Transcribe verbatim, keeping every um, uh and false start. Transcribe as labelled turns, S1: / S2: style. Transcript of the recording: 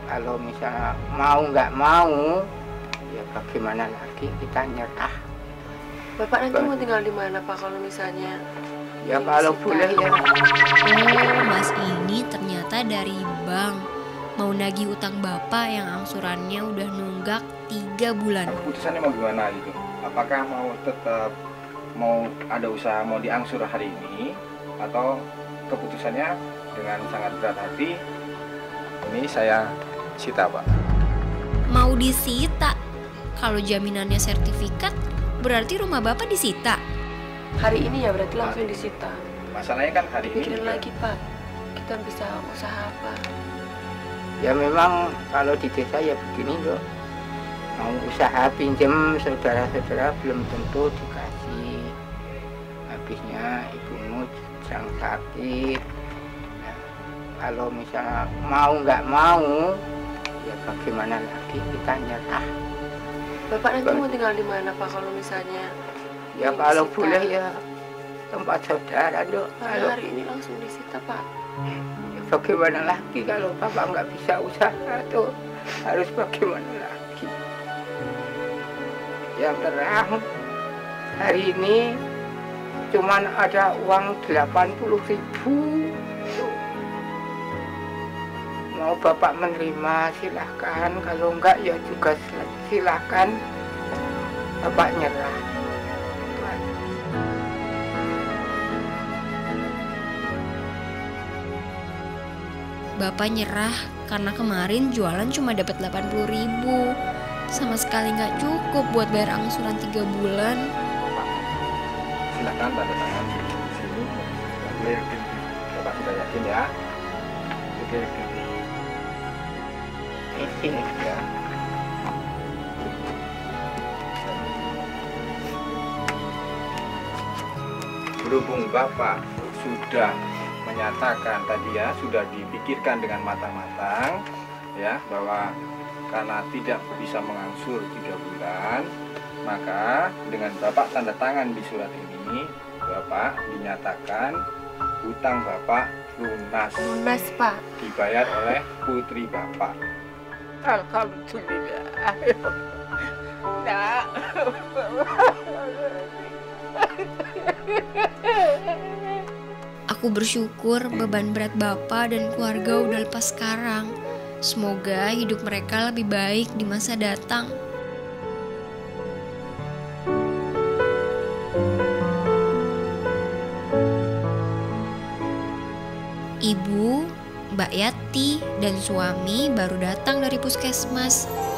S1: kalau misalnya mau nggak mau, ya bagaimana lagi, kita nyerah.
S2: Bapak nanti mau tinggal di mana Pak kalau misalnya?
S1: Ya kalau boleh ya.
S3: Oh, Mas ini ternyata dari bank mau nagih utang Bapak yang angsurannya udah nunggak tiga bulan.
S4: Keputusannya mau gimana gitu? Apakah mau tetap mau ada usaha mau diangsur hari ini, atau keputusannya dengan sangat berat hati ini saya sita Pak?
S3: Mau disita? Kalau jaminannya sertifikat, berarti rumah Bapak disita.
S2: Hari ini ya berarti langsung disita.
S4: Masalahnya kan hari ini
S2: Pikirin
S4: juga.
S2: lagi Pak, kita bisa usaha apa?
S1: Ya memang kalau di desa ya begini loh. Mau usaha pinjem saudara-saudara belum tentu dikasih. Habisnya ibumu sedang sakit. Nah, kalau misalnya mau nggak mau, ya bagaimana lagi, kita nyerah.
S2: Bapak nanti mau tinggal di mana Pak kalau misalnya?
S1: Ya
S2: ini
S1: kalau
S2: disita?
S1: boleh ya tempat saudara dok.
S2: Karena
S1: Kalau
S2: hari ini langsung disita Pak.
S1: ya bagaimana lagi kalau bapak nggak bisa usaha tuh, harus bagaimana lagi? Yang terang hari ini cuman ada uang delapan puluh ribu. Mau bapak menerima silahkan, kalau enggak ya juga silahkan, bapak nyerah.
S3: Bapak nyerah karena kemarin jualan cuma dapat delapan puluh ribu. Sama sekali nggak cukup buat bayar angsuran tiga bulan.
S4: Silakan tanda tangan di sini. Boleh yakin, Bapak sudah yakin ya? Oke, oke.
S1: Di sini ya.
S4: Berhubung Bapak sudah menyatakan tadi ya, sudah dipikirkan dengan matang-matang ya, bahwa karena tidak bisa mengangsur tiga bulan, maka dengan Bapak tanda tangan di surat ini, Bapak dinyatakan utang Bapak lunas,
S2: Lunas Pak.
S4: dibayar oleh putri Bapak.
S1: Alhamdulillah. Nah.
S3: Aku bersyukur beban berat Bapak dan keluarga udah lepas sekarang. Semoga hidup mereka lebih baik di masa datang. Ibu, Mbak Yati, dan suami baru datang dari puskesmas.